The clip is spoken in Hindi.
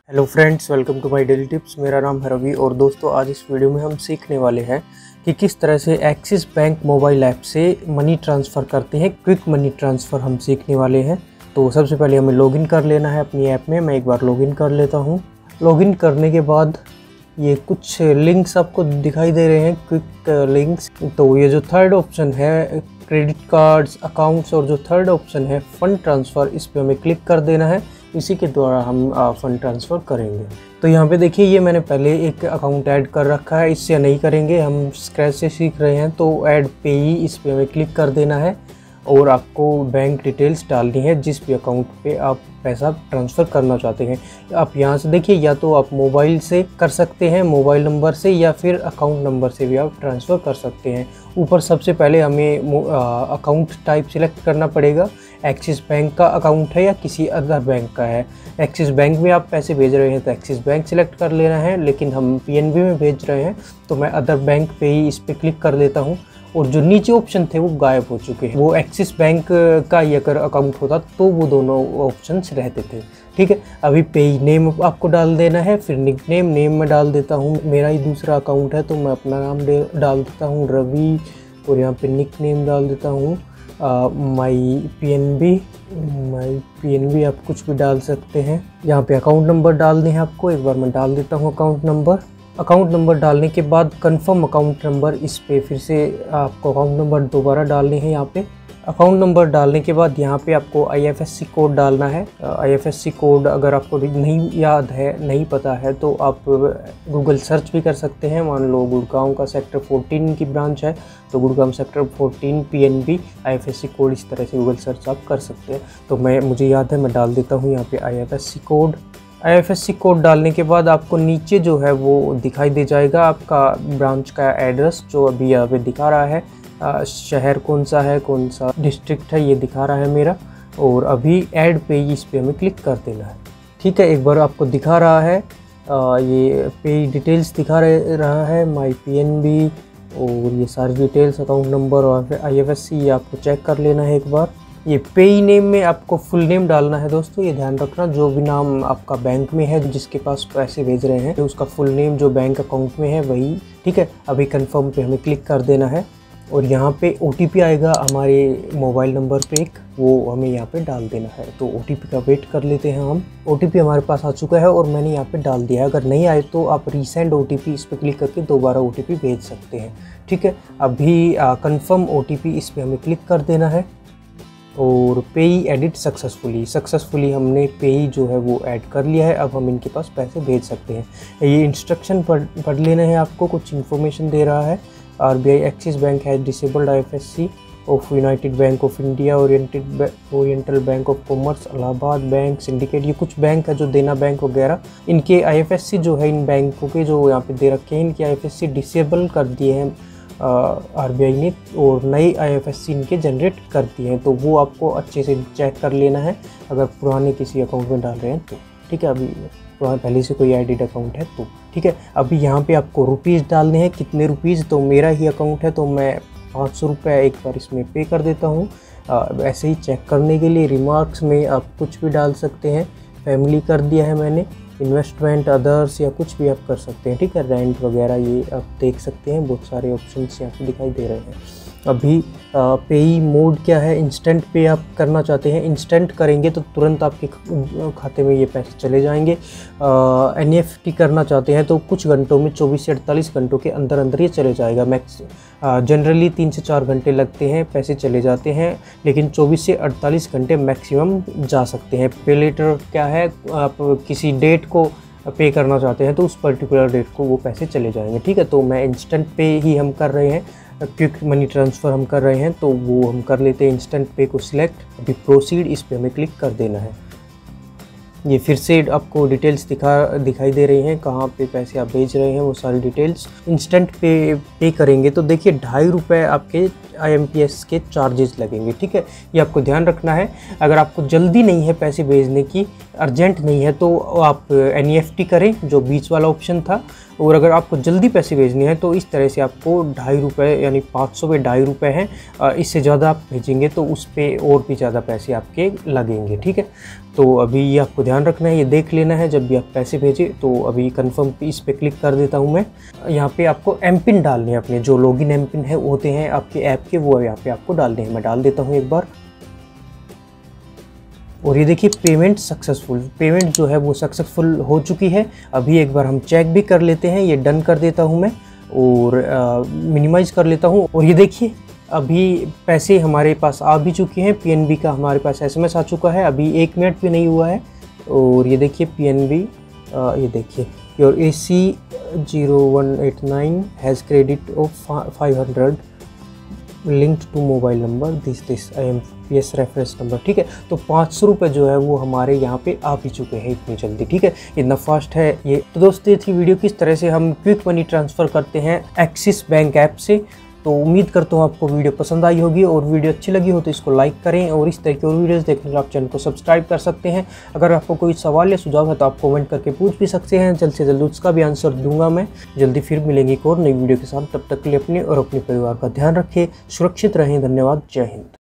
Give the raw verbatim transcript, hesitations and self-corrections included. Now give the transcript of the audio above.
Hello friends, welcome to my daily tips. मेरा नाम है रवि और दोस्तों आज इस वीडियो में हम सीखने वाले हैं कि किस तरह से एक्सिस बैंक मोबाइल ऐप से मनी ट्रांसफ़र करते हैं। क्विक मनी ट्रांसफ़र हम सीखने वाले हैं। तो सबसे पहले हमें लॉगिन कर लेना है अपनी ऐप में। मैं एक बार लॉगिन कर लेता हूँ। लॉगिन करने के बाद ये कुछ लिंक्स आपको दिखाई दे रहे हैं, क्विक लिंक्स। तो ये जो थर्ड ऑप्शन है क्रेडिट कार्ड्स, अकाउंट्स, और जो थर्ड ऑप्शन है फ़ंड ट्रांसफ़र, इस पर हमें क्लिक कर देना है। इसी के द्वारा हम फ़ंड ट्रांसफ़र करेंगे। तो यहाँ पे देखिए, ये मैंने पहले एक अकाउंट ऐड कर रखा है, इससे नहीं करेंगे, हम स्क्रैच से सीख रहे हैं। तो ऐड पेई, इस पे हमें क्लिक कर देना है और आपको बैंक डिटेल्स डालनी है जिस भी अकाउंट पे आप पैसा ट्रांसफ़र करना चाहते हैं। आप यहाँ से देखिए, या तो आप मोबाइल से कर सकते हैं, मोबाइल नंबर से, या फिर अकाउंट नंबर से भी आप ट्रांसफ़र कर सकते हैं। ऊपर सबसे पहले हमें अकाउंट टाइप सिलेक्ट करना पड़ेगा। एक्सिस बैंक का अकाउंट है या किसी अदर बैंक का है। एक्सिस बैंक में आप पैसे भेज रहे हैं तो एक्सिस बैंक सिलेक्ट कर लेना है, लेकिन हम पीएनबी में भेज रहे हैं तो मैं अदर बैंक पे ही इस पर क्लिक कर देता हूँ। और जो नीचे ऑप्शन थे वो गायब हो चुके हैं। वो एक्सिस बैंक का ही अगर अकाउंट होता तो वो दोनों ऑप्शंस रहते थे। ठीक है, अभी पेई नेम आपको डाल देना है, फिर निक नेम नेम में डाल देता हूँ। मेरा ही दूसरा अकाउंट है तो मैं अपना नाम डाल देता हूँ रवि, और यहाँ पे निक नेम डाल देता हूँ माई पीएनबी। माई पीएनबी आप कुछ भी डाल सकते हैं। यहाँ पे अकाउंट नंबर डालने हैं आपको। एक बार मैं डाल देता हूँ अकाउंट नंबर। अकाउंट नंबर डालने के बाद कंफर्म अकाउंट नंबर, इस पे फिर से आपको अकाउंट नंबर दोबारा डालने हैं। यहाँ पे अकाउंट नंबर डालने के बाद यहाँ पे आपको आईएफएससी कोड डालना है। आईएफएससी कोड अगर आपको नहीं याद है, नहीं पता है, तो आप गूगल सर्च भी कर सकते हैं। मान लो गुड़गांव का सेक्टर फोर्टीन की ब्रांच है तो Gurgaon sector fourteen PNB IFSC code, इस तरह से गूगल सर्च आप कर सकते हैं। तो मैं मुझे याद है, मैं डाल देता हूँ यहाँ पे आईएफएससी कोड। आईएफएससी कोड डालने के बाद आपको नीचे जो है वो दिखाई दे जाएगा आपका ब्रांच का एड्रेस, जो अभी यहाँ पे दिखा रहा है। आ, शहर कौन सा है, कौन सा डिस्ट्रिक्ट है, ये दिखा रहा है मेरा। और अभी ऐड पे, इस पे हमें क्लिक कर देना है। ठीक है, एक बार आपको दिखा रहा है आ, ये पे डिटेल्स दिखा रहा है, माई पीएनबी, और ये सारी डिटेल्स, अकाउंट नंबर और फिर आईएफएससी, ये आपको चेक कर लेना है एक बार। ये पेई नेम में आपको फुल नेम डालना है दोस्तों, ये ध्यान रखना। जो भी नाम आपका बैंक में है, जिसके पास पैसे भेज रहे हैं, तो उसका फुल नेम जो बैंक अकाउंट में है वही। ठीक है, अभी कंफर्म पे हमें क्लिक कर देना है और यहाँ पे ओटीपी आएगा हमारे मोबाइल नंबर पे एक, वो हमें यहाँ पे डाल देना है। तो ओटीपी का वेट कर लेते हैं हम। ओटीपी हमारे पास आ चुका है और मैंने यहाँ पे डाल दिया है। अगर नहीं आए तो आप रीसेंड ओटीपी, इस पर क्लिक करके दोबारा ओटीपी भेज सकते हैं। ठीक है, अभी कंफर्म ओटीपी, इस पर हमें क्लिक कर देना है और पेई एडिट सक्सेसफुली सक्सेसफुली हमने पेई जो है वो ऐड कर लिया है। अब हम इनके पास पैसे भेज सकते हैं। ये इंस्ट्रक्शन पढ़ पढ़ लेना है आपको। कुछ इन्फॉर्मेशन दे रहा है। RBI Axis bank has disabled IFSC of United Bank of India, oriented Oriental Bank of Commerce, Allahabad bank, Syndicate, ये कुछ बैंक है जो देना बैंक वगैरह, इनके आईएफएससी जो है, इन बैंकों के जो यहाँ पे दे रखे हैं, इनके आईएफएससी डिसेबल कर दिए हैं आरबीआई ने, और नई आईएफएससी इनके जनरेट कर दिए हैं। तो वो आपको अच्छे से चेक कर लेना है अगर पुराने किसी अकाउंट में डाल रहे हैं तो। ठीक है, अभी पहले से कोई एडिड अकाउंट है तो। ठीक है, अभी यहाँ पे आपको रुपीज़ डालने हैं। कितने रुपीज़, तो मेरा ही अकाउंट है तो मैं पाँच सौ रुपये एक बार इसमें पे कर देता हूँ। ऐसे ही चेक करने के लिए रिमार्क्स में आप कुछ भी डाल सकते हैं। फैमिली कर दिया है मैंने, इन्वेस्टमेंट, अदर्स, या कुछ भी आप कर सकते हैं। ठीक है, रेंट वगैरह ये आप देख सकते हैं। बहुत सारे ऑप्शंस यहाँ पे दिखाई दे रहे हैं। अभी पेई मोड क्या है, इंस्टेंट पे आप करना चाहते हैं। इंस्टेंट करेंगे तो तुरंत आपके खाते में ये पैसे चले जाएंगे। एनईएफटी करना चाहते हैं तो कुछ घंटों में, चौबीस से अड़तालीस घंटों के अंदर अंदर ये चले जाएगा। मैक्स जनरली तीन से चार घंटे लगते हैं, पैसे चले जाते हैं, लेकिन चौबीस से अड़तालीस घंटे मैक्सिमम जा सकते हैं। पे लेटर क्या है, आप किसी डेट को पे करना चाहते हैं तो उस पर्टिकुलर डेट को वो पैसे चले जाएंगे। ठीक है, तो मैं इंस्टेंट पे ही हम कर रहे हैं, क्विक मनी ट्रांसफ़र हम कर रहे हैं तो वो हम कर लेते हैं। इंस्टेंट पे को सिलेक्ट, अभी प्रोसीड, इस पे हमें क्लिक कर देना है। ये फिर से आपको डिटेल्स दिखा दिखाई दे रही हैं, कहाँ पे पैसे आप भेज रहे हैं, वो सारी डिटेल्स। इंस्टेंट पे पे करेंगे तो देखिए ढाई रुपये आपके आईएमपीएस के चार्जेस लगेंगे। ठीक है, ये आपको ध्यान रखना है। अगर आपको जल्दी नहीं है पैसे भेजने की, अर्जेंट नहीं है, तो आप एनईएफटी करें, जो बीच वाला ऑप्शन था, और अगर आपको जल्दी पैसे भेजने हैं तो इस तरह से आपको ढाई रुपये यानी पाँच सौ पे ढाई रुपये हैं, इससे ज़्यादा आप भेजेंगे तो उस पर और भी ज़्यादा पैसे आपके लगेंगे। ठीक है, तो अभी ये आपको ध्यान रखना है, ये देख लेना है जब भी आप पैसे भेजें। तो अभी कंफर्म पे इस पर क्लिक कर देता हूँ मैं। यहाँ पे आपको एम पिन डालने हैं, अपने जो लॉगिन एम पिन है होते हैं आपके ऐप के, वो यहाँ पे आपको डालने हैं। मैं डाल देता हूँ एक बार और ये देखिए पेमेंट सक्सेसफुल, पेमेंट जो है वो सक्सेसफुल हो चुकी है। अभी एक बार हम चेक भी कर लेते हैं, ये डन कर देता हूँ मैं और मिनिमाइज़ कर लेता हूँ। और ये देखिए अभी पैसे हमारे पास आ भी चुके हैं, पीएनबी का हमारे पास एसएमएस आ चुका है, अभी एक मिनट भी नहीं हुआ है। और ये देखिए पीएनबी, ये देखिए your A C zero one eight nine has credit of five hundred linked to mobile number this this I M P S reference number. ठीक है, तो पाँच सौ रुपये जो है वो हमारे यहाँ पे आ भी चुके हैं इतनी जल्दी। ठीक है, इतना फास्ट है ये। तो दोस्तों ये थी वीडियो किस तरह से हम क्विक मनी ट्रांसफ़र करते हैं एक्सिस बैंक ऐप से। तो उम्मीद करता हूँ आपको वीडियो पसंद आई होगी, और वीडियो अच्छी लगी हो तो इसको लाइक करें, और इस तरह की और वीडियोस देखने के लिए आप चैनल को सब्सक्राइब कर सकते हैं। अगर आपको कोई सवाल या सुझाव है तो आप कमेंट करके पूछ भी सकते हैं, जल्द से जल्द उसका भी आंसर दूंगा मैं। जल्दी फिर मिलेंगे एक और नई वीडियो के साथ, तब तक के लिए अपने और अपने परिवार का ध्यान रखें, सुरक्षित रहें। धन्यवाद, जय हिंद।